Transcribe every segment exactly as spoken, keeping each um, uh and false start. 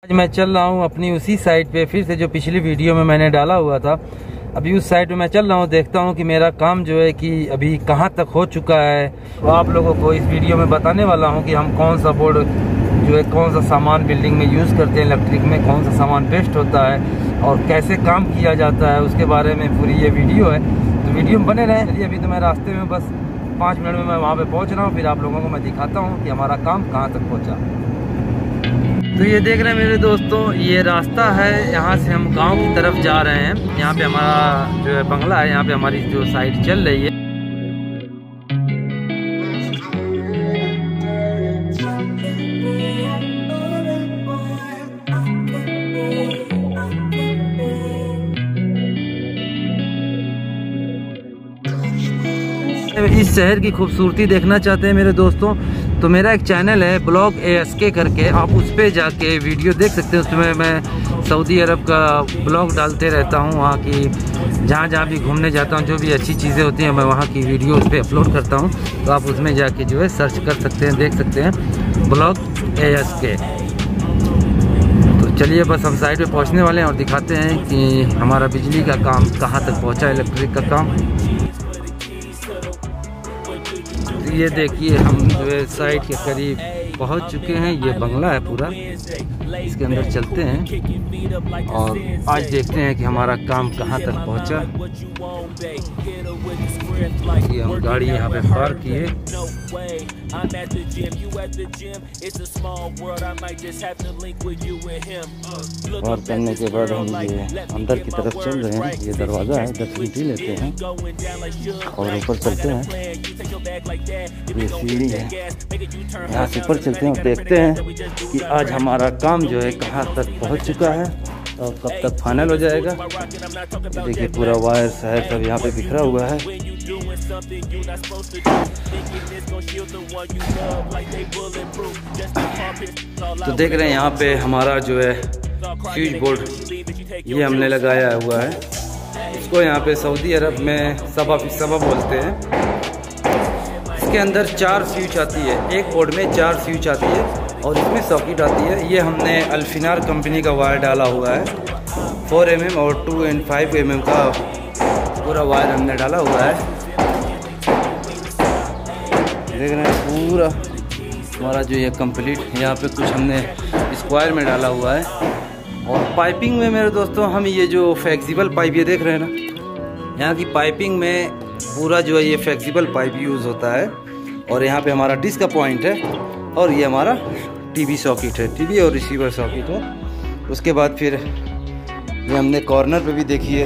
आज मैं चल रहा हूँ अपनी उसी साइट पे, फिर से जो पिछली वीडियो में मैंने डाला हुआ था। अभी उस साइट पे मैं चल रहा हूँ, देखता हूँ कि मेरा काम जो है कि अभी कहाँ तक हो चुका है। तो आप लोगों को इस वीडियो में बताने वाला हूँ कि हम कौन सा बोर्ड जो है, कौन सा सामान बिल्डिंग में यूज़ करते हैं, इलेक्ट्रिक में कौन सा सामान बेस्ट होता है और कैसे काम किया जाता है, उसके बारे में पूरी ये वीडियो है। तो वीडियो में बने रहें। चलिए, अभी तो मैं रास्ते में बस पाँच मिनट में मैं वहाँ पर पहुँच रहा हूँ, फिर आप लोगों को मैं दिखाता हूँ कि हमारा काम कहाँ तक पहुँचा। तो ये देख रहे हैं मेरे दोस्तों, ये रास्ता है, यहाँ से हम गांव की तरफ जा रहे हैं। यहाँ पे हमारा जो है बंगला है, यहाँ पे हमारी जो साइट चल रही है। इस शहर की खूबसूरती देखना चाहते हैं मेरे दोस्तों, तो मेरा एक चैनल है ब्लॉग ए एस के करके, आप उस पर जाके वीडियो देख सकते हैं। उसमें मैं सऊदी अरब का ब्लॉग डालते रहता हूँ, वहाँ की जहाँ जहाँ भी घूमने जाता हूँ, जो भी अच्छी चीज़ें होती हैं मैं वहाँ की वीडियो उस पर अपलोड करता हूँ। तो आप उसमें जाके जो है सर्च कर सकते हैं, देख सकते हैं ब्लॉग ए एस के। तो चलिए, बस हम साइड पे पहुँचने वाले हैं और दिखाते हैं कि हमारा बिजली का काम कहाँ तक पहुँचा, इलेक्ट्रिक का काम। ये देखिए, हम जो है साइट के करीब पहुंच चुके हैं। ये बंगला है पूरा, इसके अंदर चलते हैं और आज देखते हैं कि हमारा काम कहां तक पहुंचा। ये हम गाड़ी यहाँ पे पार्क किए और करने के बाद हम ये अंदर की तरफ चल रहे हैं। ये दरवाज़ा है, दस मिनट ही लेते हैं और ऊपर चलते हैं। ये सीढ़ी है, यहाँ से ऊपर चलते हैं और देखते हैं कि आज हमारा काम जो है कहाँ तक पहुँच चुका है और कब तक फाइनल हो जाएगा। देखिए, पूरा वायर शहर सब यहाँ पे बिखरा हुआ है। तो देख रहे हैं यहाँ पे हमारा जो है फ्यूज बोर्ड ये हमने लगाया हुआ है। इसको यहाँ पे सऊदी अरब में सबा सबा बोलते हैं। इसके अंदर चार स्विच आती है, एक बोर्ड में चार स्विच आती है और इसमें सॉकेट आती है। ये हमने अल्फिनार कंपनी का वायर डाला हुआ है, फोर एम एम और two and five M M का पूरा वायर हमने डाला हुआ है। देख रहे हैं पूरा हमारा जो ये कंप्लीट, यहाँ पे कुछ हमने स्क्वायर में डाला हुआ है। और पाइपिंग में मेरे दोस्तों, हम ये जो फ्लेक्सिबल पाइप ये देख रहे हैं ना, यहाँ की पाइपिंग में पूरा जो है ये फ्लेक्सिबल पाइप यूज़ होता है। और यहाँ पे हमारा डिस्क का पॉइंट है और ये हमारा टीवी सॉकेट है, टीवी और रिसीवर सॉकेट है। उसके बाद फिर ये हमने कॉर्नर पे भी देखिए,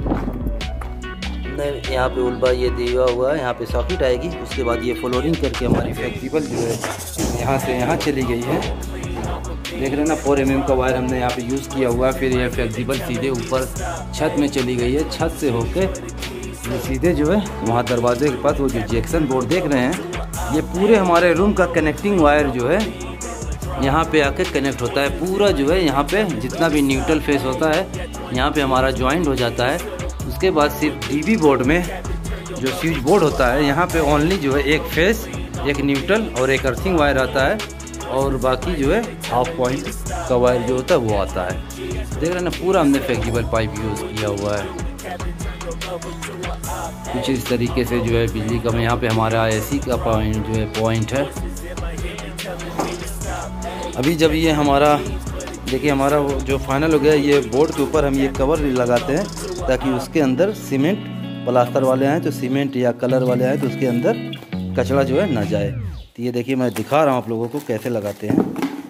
यहाँ पे उल्बा ये दिया हुआ है, यहाँ पे सॉकेट आएगी। उसके बाद ये फ्लोरिंग करके हमारी फ्लेक्सिबल जो है यहाँ से यहाँ चली गई है। देख रहे हैं ना, फोर एम एम का वायर हमने यहाँ पे यूज़ किया हुआ है। फिर ये फ्लेक्सिबल सीधे ऊपर छत में चली गई है। छत से होके ये सीधे जो है वहाँ दरवाजे के पास वो जो जैक्सन बोर्ड देख रहे हैं, ये पूरे हमारे रूम का कनेक्टिंग वायर जो है यहाँ पे आके कनेक्ट होता है। पूरा जो है यहाँ पे जितना भी न्यूट्रल फेस होता है यहाँ पे हमारा ज्वाइंट हो जाता है। उसके बाद सिर्फ टीवी बोर्ड में जो स्विच बोर्ड होता है, यहाँ पे ओनली जो है एक फेस, एक न्यूट्रल और एक अर्थिंग वायर आता है और बाकी जो है हाफ पॉइंट का वायर जो होता है वो आता है। देख रहे हैं ना, पूरा हमने फ्लेक्सिबल पाइप यूज़ किया हुआ है। कुछ इस तरीके से जो है बिजली का, यहाँ पे हमारा एसी का पॉइंट जो है पॉइंट है। अभी जब ये हमारा देखिए हमारा जो फाइनल हो गया, ये बोर्ड के ऊपर हम ये कवर लगाते हैं ताकि उसके अंदर सीमेंट प्लास्टर वाले आए तो सीमेंट या कलर वाले आए तो उसके अंदर कचरा जो है ना जाए। तो ये देखिए, मैं दिखा रहा हूँ आप लोगों को कैसे लगाते हैं।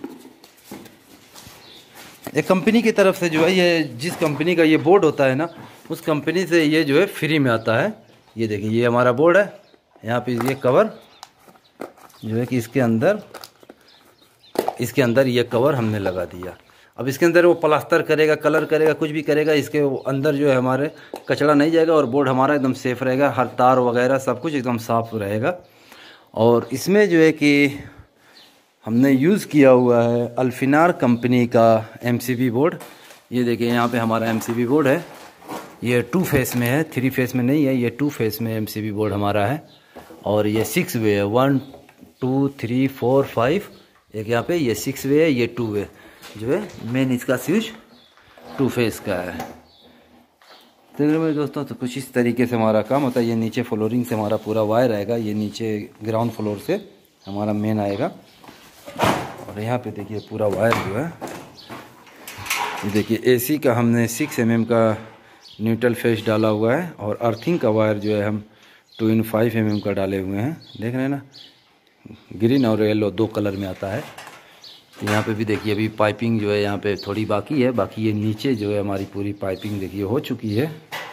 एक कंपनी की तरफ से जो है, ये जिस कंपनी का ये बोर्ड होता है ना, उस कंपनी से ये जो है फ्री में आता है। ये देखिए, ये हमारा बोर्ड है, यहाँ पे ये कवर जो है कि इसके अंदर इसके अंदर ये कवर हमने लगा दिया। अब इसके अंदर वो प्लास्टर करेगा, कलर करेगा, कुछ भी करेगा, इसके अंदर जो है हमारे कचरा नहीं जाएगा और बोर्ड हमारा एकदम सेफ़ रहेगा। हर तार वगैरह सब कुछ एकदम साफ़ रहेगा। और इसमें जो है कि हमने यूज़ किया हुआ है अल्फिनार कंपनी का एम सी बी बोर्ड। ये देखिए, यहाँ पे हमारा एम सी बी बोर्ड है। ये टू फेस में है, थ्री फेस में नहीं है, ये टू फेस में एम सी बी बोर्ड हमारा है। और ये सिक्स वे है, one two three four five, एक यहाँ पे ये सिक्स वे है, ये टू वे। जो है मेन इसका स्विच टू फेस का है। तो मेरे दोस्तों तो कुछ इस तरीके से हमारा काम होता है। ये नीचे फ्लोरिंग से हमारा पूरा वायर आएगा, ये नीचे ग्राउंड फ्लोर से हमारा मेन आएगा। और यहाँ पे देखिए पूरा वायर जो है, ये देखिए एसी का हमने सिक्स एम एम का न्यूट्रल फेस डाला हुआ है और अर्थिंग का वायर जो है हम two in five M M का डाले हुए हैं। देख रहे हैं ना, ग्रीन और येलो दो कलर में आता है। तो यहाँ पे भी देखिए अभी पाइपिंग जो है यहाँ पे थोड़ी बाकी है, बाकी ये नीचे जो है हमारी पूरी पाइपिंग देखिए हो चुकी है।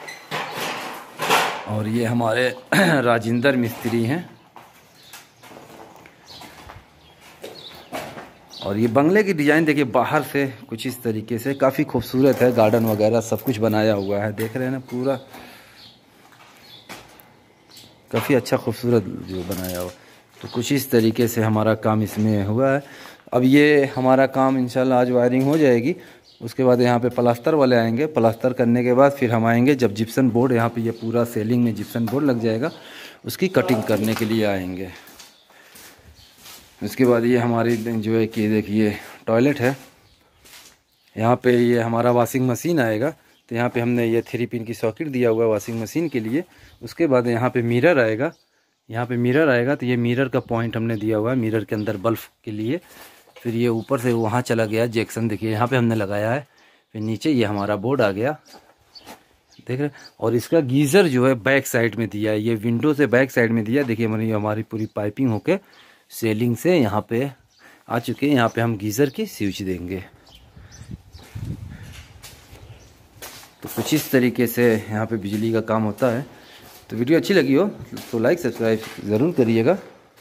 और ये हमारे राजेंद्र मिस्त्री हैं। और ये बंगले की डिज़ाइन देखिए बाहर से कुछ इस तरीके से काफ़ी खूबसूरत है, गार्डन वगैरह सब कुछ बनाया हुआ है। देख रहे हैं ना, पूरा काफ़ी अच्छा खूबसूरत जो बनाया हुआ। तो कुछ इस तरीके से हमारा काम इसमें हुआ है। अब ये हमारा काम इंशाल्लाह आज वायरिंग हो जाएगी, उसके बाद यहाँ पे प्लास्टर वाले आएंगे। प्लास्टर करने के बाद फिर हम आएंगे जब जिप्सन बोर्ड, यहाँ पे ये पूरा सेलिंग में जिप्सन बोर्ड लग जाएगा, उसकी कटिंग करने के लिए आएंगे। उसके बाद ये हमारी जो है कि देखिए टॉयलेट है, यहाँ पे ये हमारा वॉशिंग मशीन आएगा। तो यहाँ पे हमने ये थ्री पिन की सॉकेट दिया हुआ है वॉशिंग मशीन के लिए। उसके बाद यहाँ पे मिरर आएगा, यहाँ पे मिरर आएगा। तो ये मिरर का पॉइंट हमने दिया हुआ है मिरर के अंदर बल्ब के लिए। फिर ये ऊपर से वहाँ चला गया जैक्सन, देखिए यहाँ पे हमने लगाया है। फिर नीचे ये हमारा बोर्ड आ गया, देख रहे। और इसका गीज़र जो है बैक साइड में दिया है, ये विंडो से बैक साइड में दिया है। देखिए हमारी हमारी पूरी पाइपिंग होके सेलिंग से यहाँ पे आ चुके हैं। यहाँ पे हम गीज़र की स्विच देंगे। तो कुछ इस तरीके से यहाँ पे बिजली का काम होता है। तो वीडियो अच्छी लगी हो तो लाइक सब्सक्राइब ज़रूर करिएगा।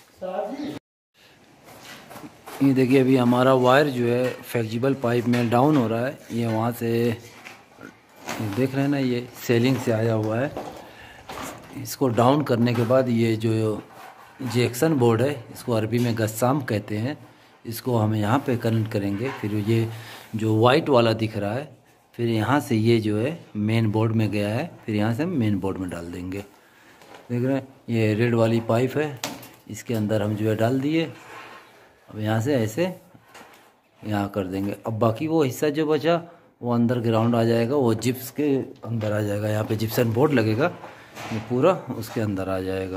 ये देखिए अभी हमारा वायर जो है फ्लेक्सिबल पाइप में डाउन हो रहा है। ये वहाँ से देख रहे हैं ना, ये सेलिंग से आया हुआ है। इसको डाउन करने के बाद ये जो जैक्सन बोर्ड है, इसको अरबी में गस्साम कहते हैं, इसको हम यहाँ पे कनेक्ट करेंगे। फिर ये जो वाइट वाला दिख रहा है, फिर यहाँ से ये जो है मेन बोर्ड में गया है, फिर यहाँ से हम मेन बोर्ड में डाल देंगे। देख रहे हैं, ये रेड वाली पाइप है, इसके अंदर हम जो है डाल दिए। अब यहाँ से ऐसे यहाँ कर देंगे। अब बाकी वो हिस्सा जो बचा वो अंदर ग्राउंड आ जाएगा, वो जिप्स के अंदर आ जाएगा। यहाँ पे जिप्सन बोर्ड लगेगा, ये पूरा उसके अंदर आ जाएगा।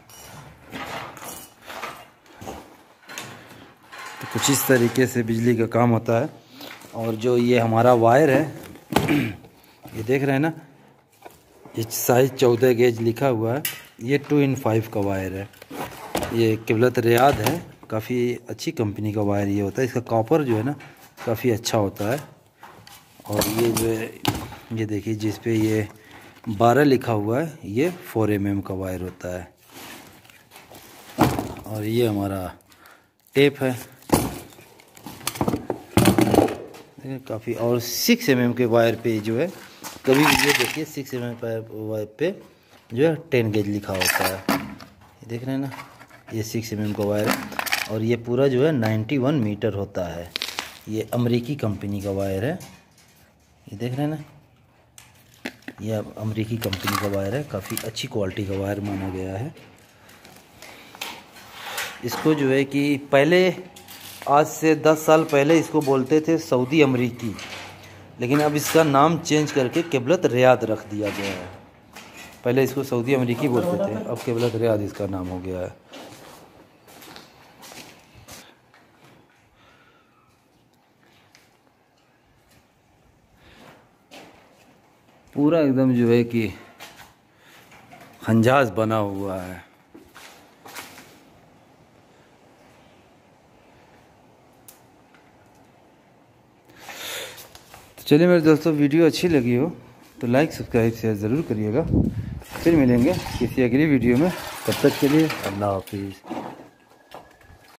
तो कुछ इस तरीके से बिजली का काम होता है। और जो ये हमारा वायर है, ये देख रहे हैं ना, ये साइज चौदह गेज लिखा हुआ है। ये टू इन फाइव का वायर है। ये किबलत रियाद है, काफ़ी अच्छी कंपनी का वायर ये होता है। इसका कॉपर जो है ना काफ़ी अच्छा होता है। और ये जो है, ये देखिए जिस पे ये बारह लिखा हुआ है, ये फोर एम एम का वायर होता है। और ये हमारा टेप है काफ़ी। और सिक्स एम एम के वायर पे जो है, कभी भी ये देखिए सिक्स एम एम वायर पे जो है टेन गेज लिखा होता है। ये देख रहे हैं ना, ये सिक्स एम एम का वायर है। और ये पूरा जो है नाइन्टी वन मीटर होता है। ये अमेरिकी कंपनी का वायर है, ये देख रहे हैं ना, ये अमेरिकी कंपनी का वायर है। काफ़ी अच्छी क्वालिटी का वायर माना गया है। इसको जो है कि पहले आज से दस साल पहले इसको बोलते थे सऊदी अमरीकी, लेकिन अब इसका नाम चेंज करके किबलत रियाद रख दिया गया है। पहले इसको सऊदी अमरीकी बोलते थे, अब किबलत रियाद इसका नाम हो गया है। पूरा एकदम जो है कि खंजास बना हुआ है। चलिए मेरे दोस्तों, वीडियो अच्छी लगी हो तो लाइक सब्सक्राइब शेयर ज़रूर करिएगा। फिर मिलेंगे किसी अगली वीडियो में, तब तक के लिए अल्लाह हाफिज़।